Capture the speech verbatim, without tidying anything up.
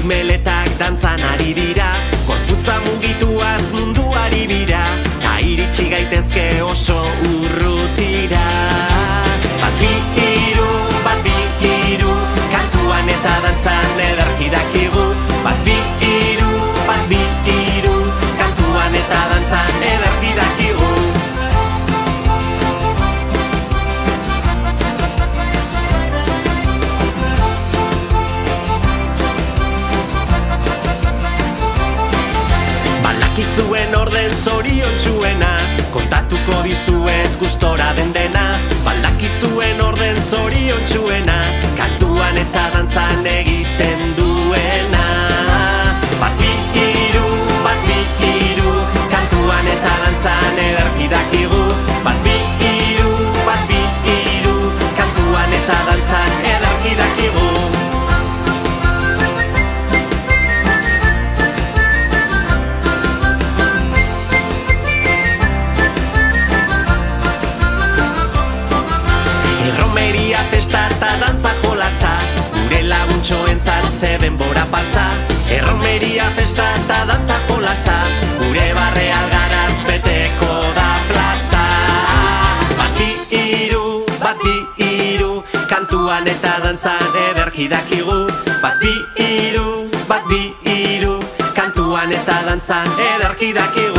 Meletak dantzan ari dira, gorputza mugituaz munduari bira, ta iritsi gaitezke oso urrutira. Bat bi hiru, bat bi hiru, kantuan eta dantzan ederki dakigu. Bat bi hiru, bat bi hiru, kantuan eta dantzan ederki dakigu. Balakizuen orden zoriontsuena, kontatuko dizuet gustora den dena. Balakizuen orden zoriontsuena, kantuan eta dantzan egiten duena. Bat bi hiru, bat bi hiru, kantuan eta dantzan ederki dakigu. Bat bi hiru, bat bi hiru, kantuan eta dantzan ederki dakigu. Erromeria festa eta dantza jolasa, gure laguntxoentzat ze denbora pasa. Erromeria festa eta dantza jolasa, gure barre algaraz beteko da plaza. Bat bi hiru, bat bi hiru, kantuan eta dantzan ederki dakigu. Bat bi hiru, bat bi hiru, kantuan eta dantzan ederki dakigu.